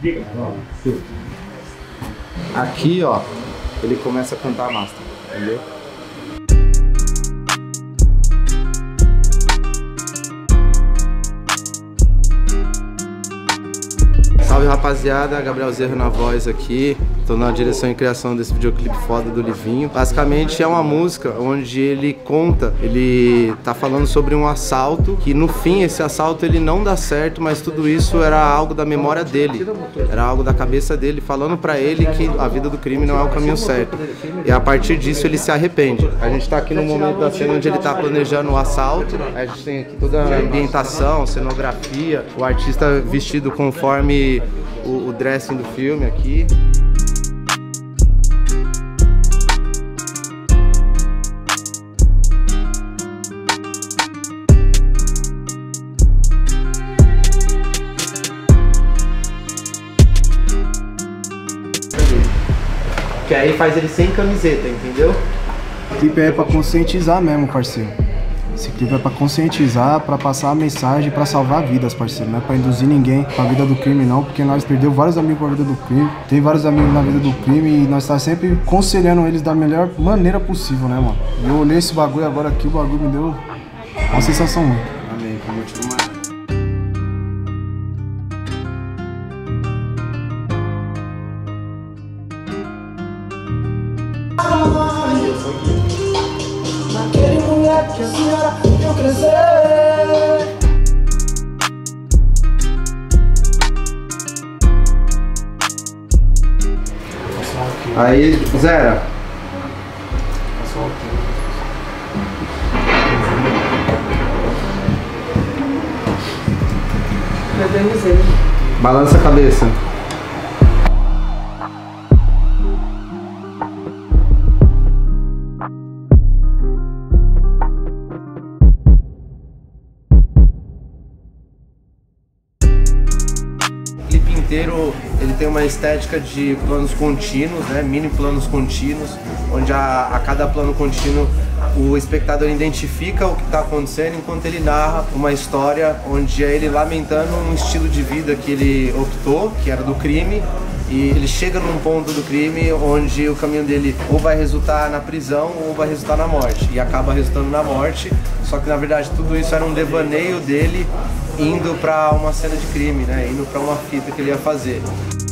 Aqui, ó, ele começa a cantar master, entendeu? Salve, rapaziada, Gabriel Zerro na voz aqui. Tô na direção e criação desse videoclipe foda do Livinho. Basicamente é uma música onde ele tá falando sobre um assalto, que no fim esse assalto ele não dá certo, mas tudo isso era algo da memória dele, era algo da cabeça dele, falando pra ele que a vida do crime não é o caminho certo. E a partir disso ele se arrepende. A gente tá aqui no momento da cena onde ele tá planejando o assalto. A gente tem aqui toda a ambientação, cenografia, o artista vestido conforme o dressing do filme aqui. Que aí faz ele sem camiseta, entendeu? O clipe é pra conscientizar mesmo, parceiro. Esse clipe é pra conscientizar, pra passar a mensagem, pra salvar vidas, parceiro. Não é pra induzir ninguém pra vida do crime, não. Porque nós perdemos vários amigos pra vida do crime. Tem vários amigos na vida do crime e nós tá sempre aconselhando eles da melhor maneira possível, né, mano? E eu olhei esse bagulho agora aqui, o bagulho me deu uma sensação ruim. Amém, como eu te amo. Naquele moleque que a senhora viu crescer. Aí, Zera. Balança a cabeça. Inteiro, ele tem uma estética de planos contínuos, né? Mini planos contínuos, onde a cada plano contínuo o espectador identifica o que está acontecendo enquanto ele narra uma história onde é ele lamentando um estilo de vida que ele optou, que era do crime, e ele chega num ponto do crime onde o caminho dele ou vai resultar na prisão ou vai resultar na morte, e acaba resultando na morte, só que na verdade tudo isso era um devaneio dele indo pra uma cena de crime, né? Indo pra uma fita que ele ia fazer.